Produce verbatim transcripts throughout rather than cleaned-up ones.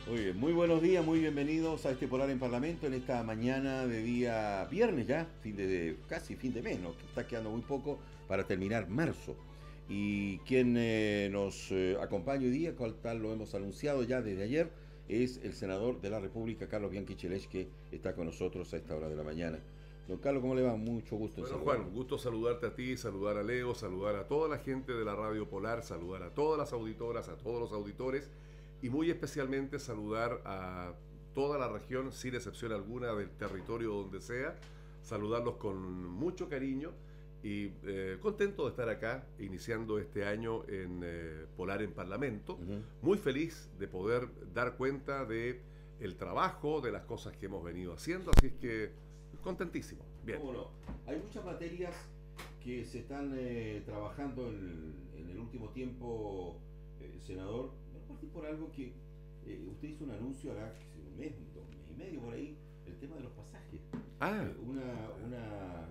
Muy bien, muy buenos días, muy bienvenidos a este Polar en Parlamento en esta mañana de día viernes ya, fin de, de- casi fin de mes, ¿no? Que está quedando muy poco para terminar marzo. Y quien eh, nos eh, acompaña hoy día, cual tal lo hemos anunciado ya desde ayer, es el senador de la República, Carlos Bianchi Chelech, que está con nosotros a esta hora de la mañana. Don Carlos, ¿cómo le va? Mucho gusto en Bueno, saludarlo. Juan, gusto saludarte a ti, saludar a Leo, saludar a toda la gente de la Radio Polar, saludar a todas las auditoras, a todos los auditores y muy especialmente saludar a toda la región, sin excepción alguna del territorio donde sea, saludarlos con mucho cariño y eh, contento de estar acá iniciando este año en eh, Polar en Parlamento, Ujú. muy feliz de poder dar cuenta de el trabajo, de las cosas que hemos venido haciendo, así es que contentísimo. Bien. ¿Cómo no? Hay muchas materias que se están eh, trabajando en, en el último tiempo, eh, senador. Voy a partir por algo que eh, usted hizo un anuncio hará qué sé, un mes, dos meses y medio por ahí, el tema de los pasajes. Ah, Eh, una, una,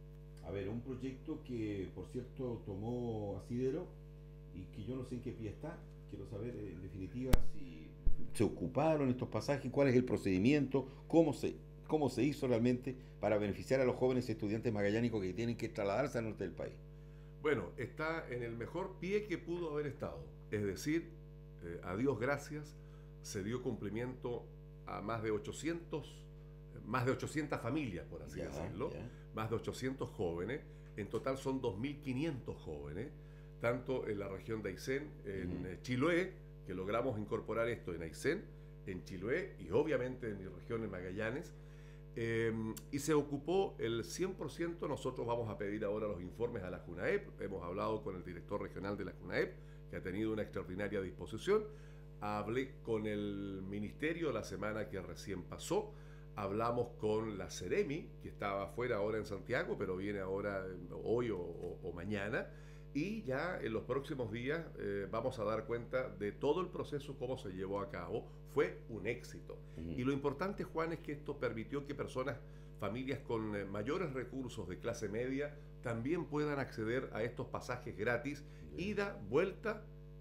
a ver, un proyecto que por cierto tomó Asidero y que yo no sé en qué pie está. Quiero saber eh, en definitiva si se ocuparon estos pasajes, cuál es el procedimiento, cómo se, cómo se hizo realmente para beneficiar a los jóvenes estudiantes magallánicos que tienen que trasladarse al norte del país. bueno, está en el mejor pie que pudo haber estado. Es decir, eh, a Dios gracias, se dio cumplimiento a más de ochocientos, eh, más de ochocientas familias, por así Ya, decirlo, ya. más de ochocientos jóvenes. En total son dos mil quinientos jóvenes, tanto en la región de Aysén, en Ujú. eh, Chiloé, que logramos incorporar esto en Aysén, en Chiloé y obviamente en mi región, en Magallanes. Eh, y se ocupó el cien por ciento. Nosotros vamos a pedir ahora los informes a la CUNAEP. Hemos hablado con el director regional de la CUNAEP, que ha tenido una extraordinaria disposición. Hablé con el ministerio la semana que recién pasó. Hablamos con la Ceremi, que estaba afuera ahora en Santiago, pero viene ahora eh, hoy o, o- o mañana. Y ya en los próximos días eh, vamos a dar cuenta de todo el proceso, cómo se llevó a cabo. Fue un éxito. Ujú. Y lo importante, Juan, es que esto permitió que personas, familias con eh, mayores recursos de clase media, también puedan acceder a estos pasajes gratis, Ya. ida, vuelta,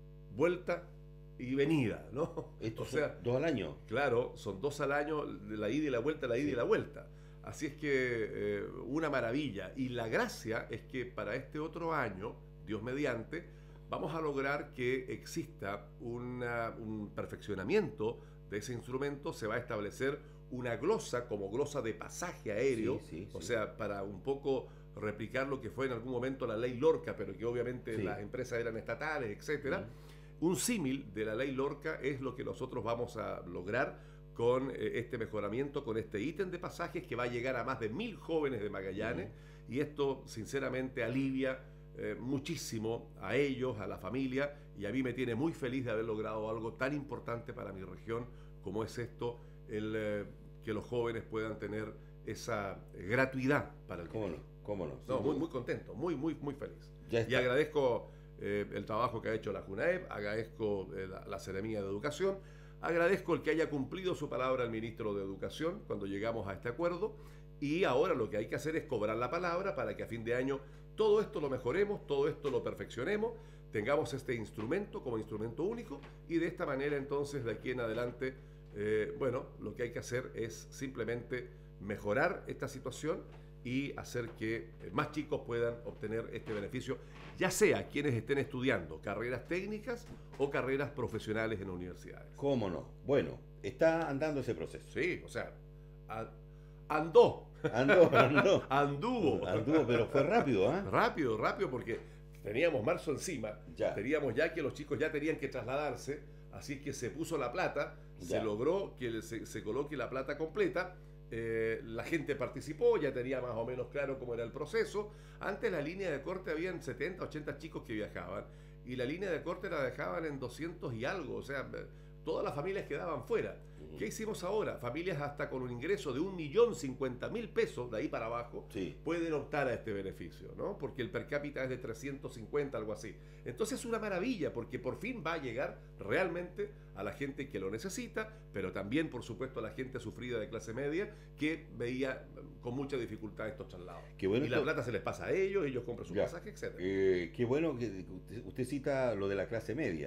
vuelta y venida, ¿no? Estos O son sea, dos al año. claro, son dos al año, de la ida y la vuelta, la ida Sí. y la vuelta. Así es que eh, una maravilla. Y la gracia es que para este otro año, Dios mediante, vamos a lograr que exista una- un perfeccionamiento de ese instrumento. Se va a establecer una glosa como glosa de pasaje aéreo, Sí, sí, o sí. sea, para un poco replicar lo que fue en algún momento la ley Lorca, pero que obviamente Sí. las empresas eran estatales, etcétera. Ujú. Un símil de la ley Lorca es lo que nosotros vamos a lograr con eh, este mejoramiento, con este ítem de pasajes que va a llegar a más de mil jóvenes de Magallanes. Y esto sinceramente alivia eh, muchísimo a ellos, a la familia, y a mí me tiene muy feliz de haber logrado algo tan importante para mi región como es esto, el eh, que los jóvenes puedan tener esa eh, gratuidad para el ¿Cómo no? viaje. ¿Cómo no? No, Sin muy, duda. muy contento, muy, muy, muy feliz. Ya Y está. agradezco eh, el trabajo que ha hecho la CUNAEP, agradezco eh, la, la Seremía de Educación, agradezco el que haya cumplido su palabra el ministro de Educación cuando llegamos a este acuerdo, y ahora lo que hay que hacer es cobrar la palabra para que a fin de año todo esto lo mejoremos, todo esto lo perfeccionemos, tengamos este instrumento como instrumento único, y de esta manera entonces de aquí en adelante, eh, bueno, lo que hay que hacer es simplemente mejorar esta situación y hacer que más chicos puedan obtener este beneficio, ya sea quienes estén estudiando carreras técnicas o carreras profesionales en universidades. ¿Cómo no? Bueno, está andando ese proceso. Sí, o sea, a- andó, Andó, andó. anduvo. Anduvo, pero fue rápido, ¿ah? Rápido, rápido, porque teníamos marzo encima, Ya. teníamos ya que los chicos ya tenían que trasladarse, así que se puso la plata, Ya. se logró que se, se coloque la plata completa. Eh, la gente participó, ya tenía más o menos claro cómo era el proceso. Antes la línea de corte habían setenta, ochenta chicos que viajaban, y la línea de corte la dejaban en doscientos y algo, o sea, todas las familias quedaban fuera. Ujú. ¿Qué hicimos ahora? Familias hasta con un ingreso de un millón cincuenta mil pesos, de ahí para abajo, Sí. pueden optar a este beneficio, ¿no? Porque el per cápita es de trescientos cincuenta, algo así. Entonces es una maravilla, porque por fin va a llegar realmente a la gente que lo necesita, pero también, por supuesto, a la gente sufrida de clase media que veía con mucha dificultad estos traslados. Qué bueno y la esto- plata se les pasa a ellos, ellos compran su Ya. pasaje, etcétera. Eh, qué bueno que usted, usted cita lo de la clase media,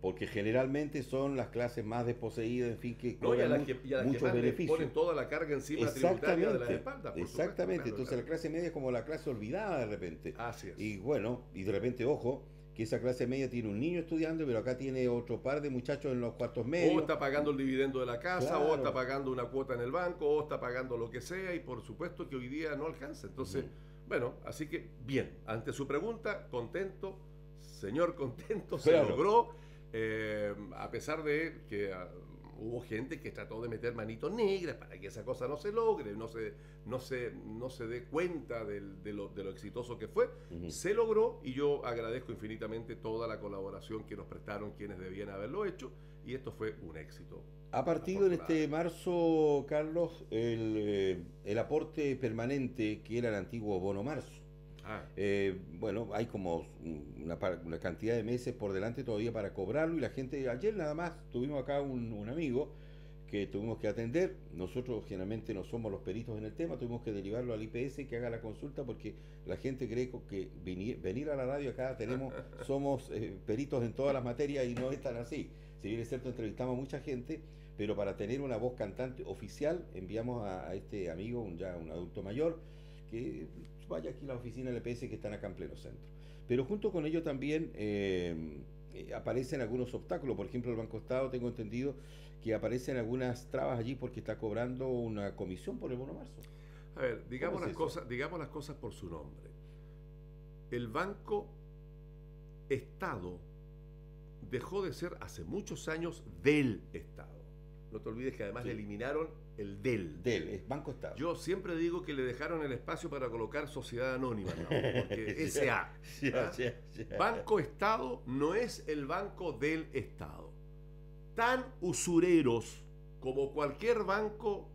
porque generalmente son las clases más desposeídas, en fin, que no, y a cobran las que, y a las muchos que más le beneficios. ponen toda la carga encima tributaria de las espaldas. Por Exactamente, supuesto, claro, entonces claro. la clase media es como la clase olvidada de repente. Así es. Y bueno, y de repente, ojo, que esa clase media tiene un niño estudiando, pero acá tiene otro par de muchachos en los cuartos medios. O está pagando el dividendo de la casa, Claro. o está pagando una cuota en el banco, o está pagando lo que sea, y por supuesto que hoy día no alcanza. Entonces, uh-huh. bueno, así que bien, ante su pregunta, contento, señor contento, se claro. logró, eh, a pesar de que uh, hubo gente que trató de meter manitos negras para que esa cosa no se logre, no se, no se, no se dé cuenta del, de, lo, de lo exitoso que fue. Uh-huh. Se logró y yo agradezco infinitamente toda la colaboración que nos prestaron quienes debían haberlo hecho, y esto fue un éxito. Ha partido en este marzo, Carlos, el, eh, el aporte permanente que era el antiguo bono marzo. Ah. Eh, bueno, hay como una, una cantidad de meses por delante todavía para cobrarlo, y la gente, ayer nada más tuvimos acá un, un amigo que tuvimos que atender. Nosotros generalmente no somos los peritos en el tema, tuvimos que derivarlo al I P S que haga la consulta, porque la gente cree que venir, venir a la radio acá tenemos somos eh, peritos en todas las materias, y no es tan así. Si bien es cierto, entrevistamos a mucha gente, pero para tener una voz cantante oficial enviamos a, a este amigo, un, ya un adulto mayor, que vaya aquí a la oficina del I P S que están acá en pleno centro. Pero junto con ello también eh, aparecen algunos obstáculos. Por ejemplo, el Banco Estado, tengo entendido que aparecen algunas trabas allí porque está cobrando una comisión por el bono marzo. A ver, digamos las cosas, digamos las cosas por su nombre. El Banco Estado dejó de ser hace muchos años del Estado. No te olvides que además sí. le eliminaron el del. Del, es Banco Estado. Yo siempre digo que le dejaron el espacio para colocar Sociedad Anónima, ¿no? Porque S A. yeah, yeah, yeah. Banco Estado no es el banco del Estado. Tan usureros como cualquier banco,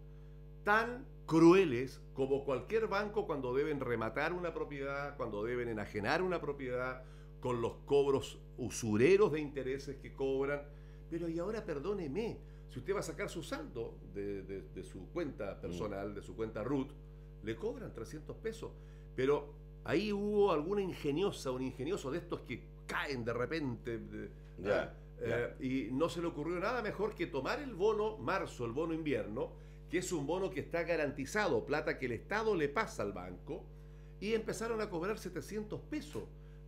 tan crueles como cualquier banco cuando deben rematar una propiedad, cuando deben enajenar una propiedad, con los cobros usureros de intereses que cobran. Pero y ahora perdóneme, si usted va a sacar su saldo de, de, de su cuenta personal, de su cuenta root, le cobran trescientos pesos. Pero ahí hubo alguna ingeniosa, un ingenioso de estos que caen de repente. De, yeah, eh, yeah. Y no se le ocurrió nada mejor que tomar el bono marzo, el bono invierno, que es un bono que está garantizado, plata que el Estado le pasa al banco, y empezaron a cobrar setecientos pesos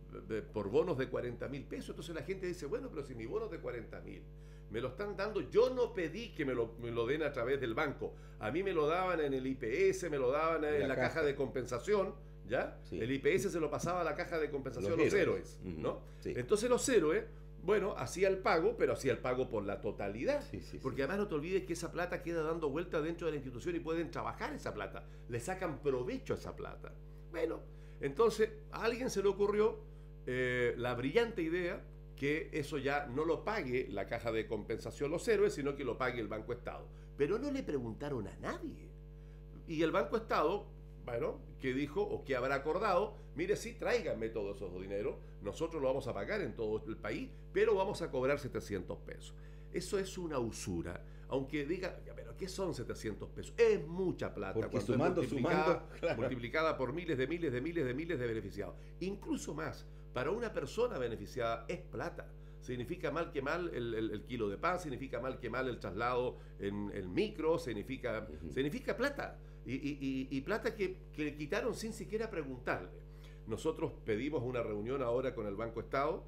por bonos de cuarenta mil pesos. Entonces la gente dice, bueno, pero si mi bono es de cuarenta mil, me lo están dando, yo no pedí que me lo, me lo den a través del banco, a mí me lo daban en el I P S, me lo daban en la, la caja. caja de compensación, ¿ya? Sí. El I P S se lo pasaba a la caja de compensación los, los héroes, héroes ¿no? Sí. Entonces los héroes, bueno, hacía el pago, pero hacía el pago por la totalidad, sí, sí, porque sí. además no te olvides que esa plata queda dando vuelta dentro de la institución y pueden trabajar esa plata, le sacan provecho a esa plata. Bueno, entonces a alguien se le ocurrió eh, la brillante idea que eso ya no lo pague la caja de compensación los héroes, sino que lo pague el Banco Estado. Pero no le preguntaron a nadie. Y el Banco Estado, bueno, que dijo o que habrá acordado, mire, sí, tráiganme todos esos dineros, nosotros lo vamos a pagar en todo el país, pero vamos a cobrar setecientos pesos. Eso es una usura. Aunque diga, pero ¿qué son setecientos pesos? Es mucha plata. Porque sumando, multiplicada, sumando, claro. multiplicada por miles de miles de miles de miles de beneficiados. Incluso más. Para una persona beneficiada es plata. Significa mal que mal el, el, el kilo de pan, significa mal que mal el traslado en el micro, significa, uh-huh. significa plata. Y, y, y, y plata que, que le quitaron sin siquiera preguntarle. Nosotros pedimos una reunión ahora con el Banco Estado,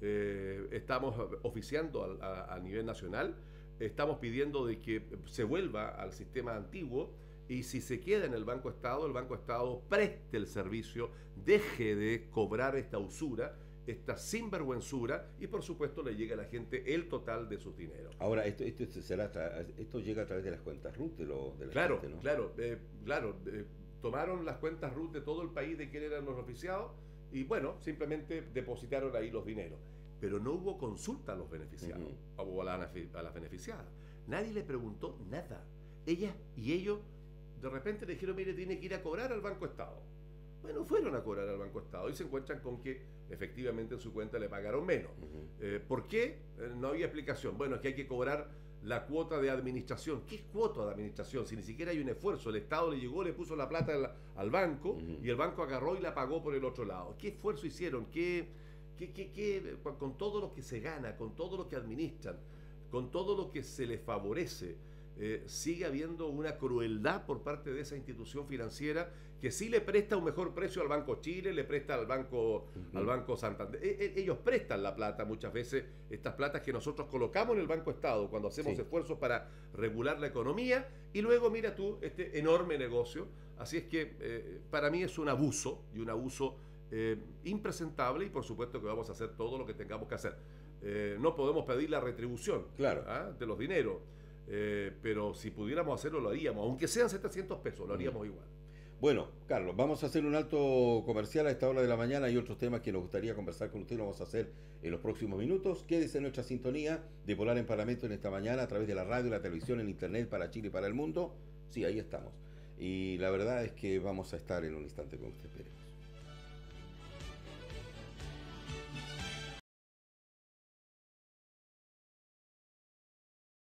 eh, estamos oficiando a, a, a nivel nacional, estamos pidiendo de que se vuelva al sistema antiguo. Y si se queda en el Banco Estado, el Banco Estado preste el servicio, deje de cobrar esta usura, esta sinvergüenzura, y por supuesto le llegue a la gente el total de sus dineros. Ahora, esto esto será esto llega a través de las cuentas RUT de, lo, de la claro, gente, ¿no? Claro, eh, claro. Eh, tomaron las cuentas RUT de todo el país de quién eran los oficiados y bueno, simplemente depositaron ahí los dineros. Pero no hubo consulta a los beneficiados uh-huh. o a, la, a las beneficiadas. Nadie le preguntó nada. Ellas y ellos de repente le dijeron, mire, tiene que ir a cobrar al Banco Estado. Bueno, fueron a cobrar al Banco Estado y se encuentran con que efectivamente en su cuenta le pagaron menos. Uh-huh. eh, ¿Por qué? Eh, no había explicación. Bueno, es que hay que cobrar la cuota de administración. ¿Qué es cuota de administración? Si ni siquiera hay un esfuerzo. El Estado le llegó, le puso la plata al, al banco uh-huh. y el banco agarró y la pagó por el otro lado. ¿Qué esfuerzo hicieron? ¿Qué, que, que, que, con todo lo que se gana, con todo lo que administran, con todo lo que se les favorece, eh, sigue habiendo una crueldad por parte de esa institución financiera que sí le presta un mejor precio al Banco Chile, le presta al Banco, uh-huh. al Banco Santander. E- ellos prestan la plata muchas veces, estas platas que nosotros colocamos en el Banco Estado cuando hacemos sí. esfuerzos para regular la economía, y luego mira tú este enorme negocio. Así es que eh, para mí es un abuso, y un abuso eh, impresentable, y por supuesto que vamos a hacer todo lo que tengamos que hacer. Eh, no podemos pedir la retribución claro. ¿ah? de los dineros, eh, pero si pudiéramos hacerlo lo haríamos, aunque sean setecientos pesos, lo haríamos mm. igual. Bueno, Carlos, vamos a hacer un alto comercial a esta hora de la mañana. Hay otros temas que nos gustaría conversar con usted, lo vamos a hacer en los próximos minutos. Quédese en nuestra sintonía de Polar en Parlamento en esta mañana a través de la radio, la televisión, en internet para Chile y para el mundo. Sí, ahí estamos. Y la verdad es que vamos a estar en un instante con usted, esperemos.